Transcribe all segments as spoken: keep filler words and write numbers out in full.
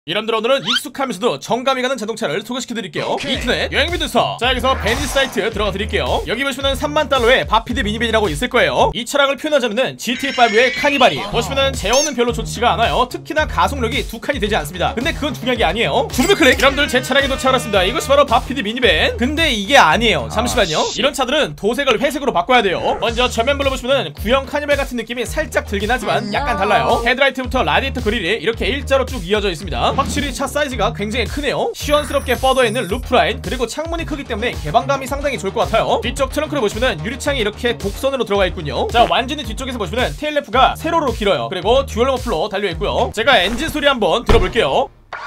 여러분들 오늘은 익숙하면서도 정감이 가는 자동차를 소개시켜드릴게요. 인터넷 여행비드서. 자, 여기서 벤지 사이트 들어가 드릴게요. 여기 보시면은 삼만 달러에 바피드 미니밴이라고 있을 거예요. 이 차량을 표현하자면은 지티에이오의 카니발이에요. 보시면은 제어는 별로 좋지가 않아요. 특히나 가속력이 두 칸이 되지 않습니다. 근데 그건 중요한 게 아니에요. 주르르 클릭. 여러분들 제 차량에 도착을 했습니다. 이것이 바로 바피드 미니밴. 근데 이게 아니에요. 잠시만요. 이런 차들은 도색을 회색으로 바꿔야 돼요. 먼저 전면부를 보시면은 구형 카니발 같은 느낌이 살짝 들긴 하지만 약간 달라요. 헤드라이트부터 라디에이터 그릴이 이렇게 일자로 쭉 이어져 있습니다. 확실히 차 사이즈가 굉장히 크네요. 시원스럽게 뻗어있는 루프라인, 그리고 창문이 크기 때문에 개방감이 상당히 좋을 것 같아요. 뒤쪽 트렁크를 보시면은 유리창이 이렇게 곡선으로 들어가 있군요. 자, 완전히 뒤쪽에서 보시면은 테일램프가 세로로 길어요. 그리고 듀얼 머플러 달려있고요. 제가 엔진 소리 한번 들어볼게요.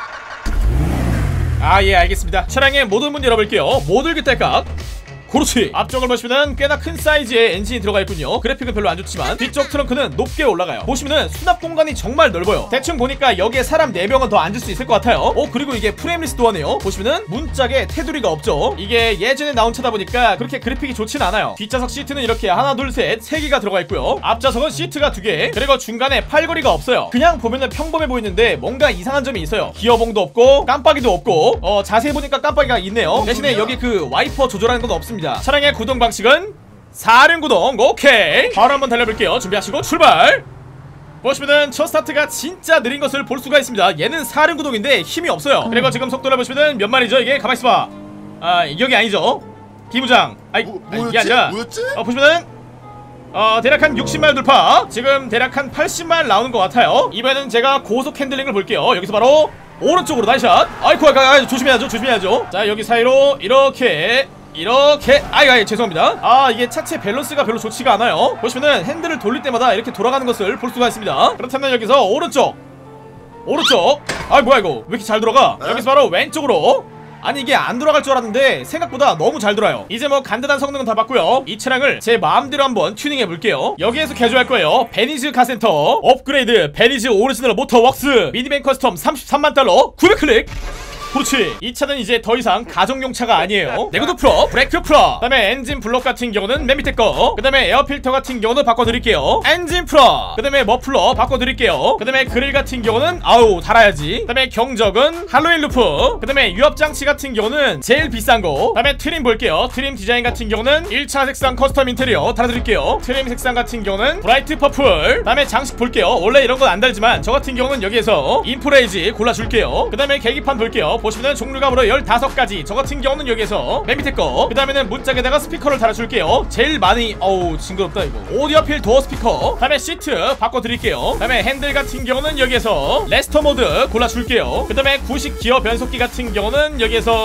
아, 예, 알겠습니다. 차량의 모든 문 열어볼게요. 모듈 딸깍. 그렇지. 앞쪽을 보시면은 꽤나 큰 사이즈의 엔진이 들어가 있군요. 그래픽은 별로 안 좋지만 뒤쪽 트렁크는 높게 올라가요. 보시면은 수납 공간이 정말 넓어요. 대충 보니까 여기에 사람 네 명은 더 앉을 수 있을 것 같아요. 어, 그리고 이게 프레임리스 도어네요. 보시면은 문짝에 테두리가 없죠. 이게 예전에 나온 차다 보니까 그렇게 그래픽이 좋진 않아요. 뒷좌석 시트는 이렇게 하나 둘 셋 세 개가 들어가 있고요. 앞좌석은 시트가 두 개, 그리고 중간에 팔걸이가 없어요. 그냥 보면은 평범해 보이는데 뭔가 이상한 점이 있어요. 기어봉도 없고 깜빡이도 없고, 어 자세히 보니까 깜빡이가 있네요. 대신에 여기 그 와이퍼 조절하는 건 없습니다. 차량의 구동 방식은 사륜 구동. 오케이, 바로 한번 달려볼게요. 준비하시고 출발. 보시면은 첫 스타트가 진짜 느린 것을 볼 수가 있습니다. 얘는 사륜 구동인데 힘이 없어요. 그리고 지금 속도를 보시면은 몇 마리죠? 이게 가만히 있어봐. 아, 여기 아니죠? 비무장. 아이, 뭐, 아니, 이게 아니라 뭐였지? 어, 보시면은 어 대략 한 육십 마일 돌파. 지금 대략 한 팔십 마일 나오는 것 같아요. 이번에는 제가 고속 핸들링을 볼게요. 여기서 바로 오른쪽으로 나이샷. 아이쿠, 아이쿠, 아이쿠, 조심해야죠, 조심해야죠. 자, 여기 사이로 이렇게 이렇게. 아이, 아이, 죄송합니다. 아, 이게 차체 밸런스가 별로 좋지가 않아요. 보시면은 핸들을 돌릴 때마다 이렇게 돌아가는 것을 볼 수가 있습니다. 그렇다면 여기서 오른쪽 오른쪽. 아, 뭐야 이거 왜 이렇게 잘 돌아가? 에? 여기서 바로 왼쪽으로. 아니, 이게 안 돌아갈 줄 알았는데 생각보다 너무 잘 돌아요. 이제 뭐 간단한 성능은 다 봤고요. 이 차량을 제 마음대로 한번 튜닝해 볼게요. 여기에서 개조할 거예요. 베니즈 카센터 업그레이드 베니즈 오리지널 모터웍스 미니밴 커스텀 삼십삼만 달러 구백 클릭. 그렇지. 이 차는 이제 더 이상 가정용 차가 아니에요. 내구도 프로, 브레이크 프로. 그 다음에 엔진 블록 같은 경우는 맨 밑에 거. 그 다음에 에어필터 같은 경우는 바꿔드릴게요. 엔진 프로. 그 다음에 머플러 바꿔드릴게요. 그 다음에 그릴 같은 경우는 아우 달아야지. 그 다음에 경적은 할로윈 루프. 그 다음에 유압장치 같은 경우는 제일 비싼 거. 그 다음에 트림 볼게요. 트림 디자인 같은 경우는 일 차 색상 커스텀 인테리어 달아드릴게요. 트림 색상 같은 경우는 브라이트 퍼플. 그 다음에 장식 볼게요. 원래 이런 건 안 달지만 저 같은 경우는 여기에서 인프레이지 골라줄게요. 그 다음에 계기판 볼게요. 보시면은 종류가 무려 열다섯 가지. 저 같은 경우는 여기에서 맨 밑에 거. 그 다음에는 문짝에다가 스피커를 달아줄게요. 제일 많이, 어우 징그럽다 이거. 오디오필 도어 스피커. 그 다음에 시트 바꿔드릴게요. 그 다음에 핸들 같은 경우는 여기에서 레스터 모드 골라줄게요. 그 다음에 구식 기어 변속기 같은 경우는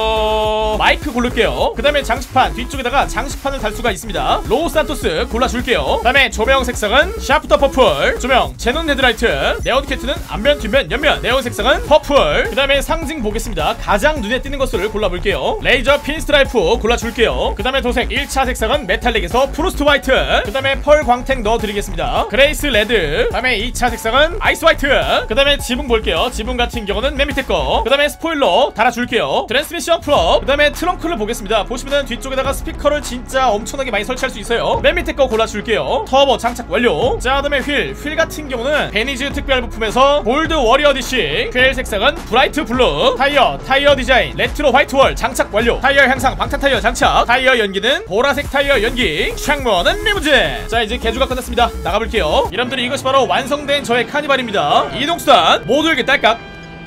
여기에서 마이크 고를게요. 그 다음에 장식판 뒤쪽에다가 장식판을 달 수가 있습니다. 로우 산토스 골라줄게요. 그 다음에 조명 색상은 샤프터 퍼플. 조명 제논 헤드라이트. 네온 캐트는 앞면 뒷면 옆면. 네온 색상은 퍼플. 그 다음에 상징 보겠습니다. 가장 눈에 띄는 것을 골라볼게요. 레이저 핀스트라이프 골라줄게요. 그 다음에 도색 일 차 색상은 메탈릭에서 프로스트 화이트. 그 다음에 펄 광택 넣어드리겠습니다. 그레이스 레드. 그 다음에 이 차 색상은 아이스 화이트. 그 다음에 지붕 볼게요. 지붕 같은 경우는 맨 밑에 거. 그 다음에 스포일러 달아줄게요. 트랜스미션 프로. 그 다음에 트렁크를 보겠습니다. 보시면은 뒤쪽에다가 스피커를 진짜 엄청나게 많이 설치할 수 있어요. 맨 밑에 거 골라줄게요. 터보 장착 완료. 자, 그 다음에 휠. 휠 같은 경우는 베니즈 특별 부품에서 골드 워리어 디시. 휠 색상은 브라이트 블루. 타이어 타이어 디자인 레트로 화이트월 장착 완료. 타이어 향상 방탄 타이어 장착. 타이어 연기는 보라색 타이어 연기. 창문은 리무진. 자, 이제 개조가 끝났습니다. 나가볼게요. 여러분들이 이것이 바로 완성된 저의 카니발입니다. 이동수단 모두 열기 딸깍.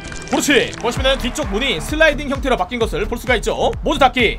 그렇지. 보시면은 뒤쪽 문이 슬라이딩 형태로 바뀐 것을 볼 수가 있죠. 모두 닫기.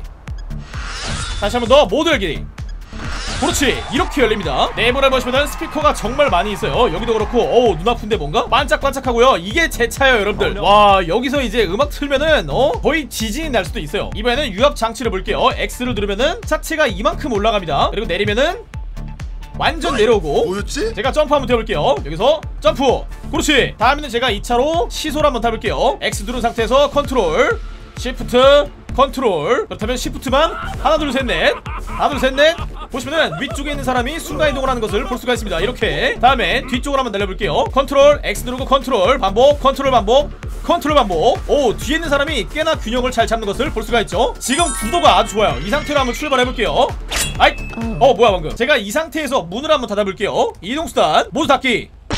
다시 한 번 더 모두 열기. 그렇지. 이렇게 열립니다. 내부를 보시면은 스피커가 정말 많이 있어요. 여기도 그렇고, 어우 눈 아픈데 뭔가? 반짝반짝하고요. 이게 제 차예요 여러분들. 와, 여기서 이제 음악 틀면은 어? 거의 지진이 날 수도 있어요. 이번에는 유압 장치를 볼게요. X를 누르면은 차체가 이만큼 올라갑니다. 그리고 내리면은 완전 내려오고. 뭐였지? 제가 점프 한번 해볼게요. 여기서 점프. 그렇지. 다음에는 제가 이 차로 시소를 한번 타볼게요. X 누른 상태에서 컨트롤 시프트 컨트롤. 그렇다면 시프트만 하나 둘 셋 넷 하나 둘 셋 넷. 보시면은 위쪽에 있는 사람이 순간이동을 하는 것을 볼 수가 있습니다. 이렇게. 다음에 뒤쪽으로 한번 날려볼게요. 컨트롤 X 누르고 컨트롤 반복 컨트롤 반복 컨트롤 반복. 오, 뒤에 있는 사람이 꽤나 균형을 잘 잡는 것을 볼 수가 있죠. 지금 구도가 아주 좋아요. 이 상태로 한번 출발해볼게요. 아이, 어 뭐야 방금. 제가 이 상태에서 문을 한번 닫아볼게요. 이동수단 모두 닫기.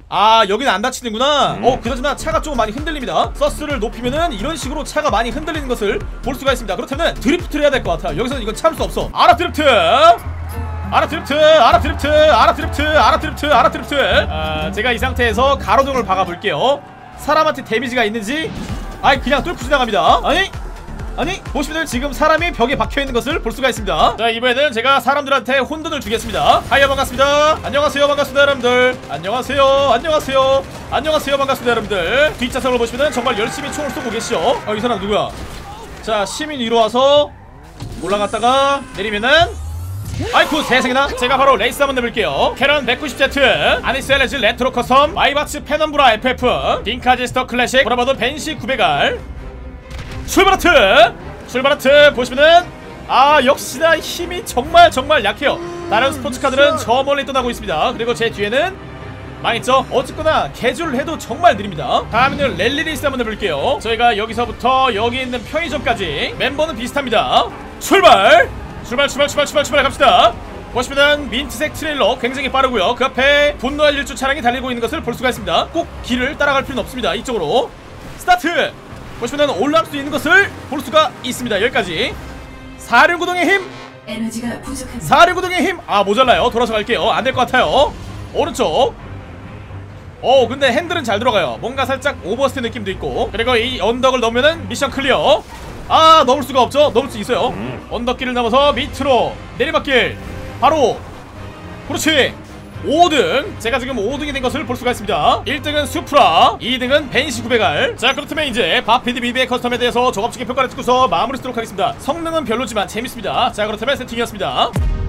아 여기는 안 다치는구나. 음. 어 그나저나 차가 조금 많이 흔들립니다. 서스를 높이면은 이런 식으로 차가 많이 흔들리는 것을 볼 수가 있습니다. 그렇다면 드리프트를 해야 될 것 같아요. 여기서는 이건 참을 수 없어. 아랍 드리프트 아랍 드리프트 아랍 드리프트 아랍 드리프트 아랍 드리프트 아랍 드리프트. 아 제가 이 상태에서 가로등을 박아볼게요. 사람한테 데미지가 있는지. 아이 그냥 뚫고 지나갑니다. 아니 아니 보시면 지금 사람이 벽에 박혀있는 것을 볼 수가 있습니다. 자 이번에는 제가 사람들한테 혼돈을 주겠습니다. 하이야 반갑습니다. 안녕하세요 반갑습니다 여러분들. 안녕하세요 안녕하세요 안녕하세요 반갑습니다 여러분들. 뒷좌석을 보시면 정말 열심히 총을 쏘고 계시죠. 어, 이 사람 누구야? 자 시민 위로 와서 올라갔다가 내리면은 아이쿠 세상에나. 제가 바로 레이스 한번 내볼게요. 캐런 백구십 제트 아니스엘레즈 레트로 커스텀 마이바츠 페넘브라 에프에프 딩카지스터 클래식 보라바도 벤시 구백 알 출발하트! 출발하트 보시면은 아 역시나 힘이 정말 정말 약해요. 다른 스포츠카들은 저 멀리 떠나고 있습니다. 그리고 제 뒤에는 망했죠. 어쨌거나 개조를 해도 정말 느립니다. 다음에는 랠리 레이스 한번 해볼게요. 저희가 여기서부터 여기 있는 편의점까지 멤버는 비슷합니다. 출발! 출발 출발 출발 출발 출발 갑시다. 보시면은 민트색 트레일러 굉장히 빠르고요. 그 앞에 분노할 일주 차량이 달리고 있는 것을 볼 수가 있습니다. 꼭 길을 따라갈 필요는 없습니다. 이쪽으로 스타트! 보시면은 올라갈 수 있는 것을 볼 수가 있습니다. 여기까지. 사륜구동의 힘! 에너지가 부족합니다. 사륜구동의 힘! 아 모자라요. 돌아서 갈게요. 안 될 것 같아요. 오른쪽. 어 근데 핸들은 잘 들어가요. 뭔가 살짝 오버스트 느낌도 있고. 그리고 이 언덕을 넘으면은 미션 클리어. 아 넘을 수가 없죠. 넘을 수 있어요. 음. 언덕길을 넘어서 밑으로 내리막길 바로. 그렇지. 오 등 제가 지금 오 등이 된 것을 볼 수가 있습니다. 일 등은 수프라, 이 등은 벤시 구백 알. 자 그렇다면 이제 바피드 비비의 커스텀에 대해서 조갑적인 평가를 듣고서 마무리 짓도록 하겠습니다. 성능은 별로지만 재밌습니다. 자 그렇다면 세팅이었습니다.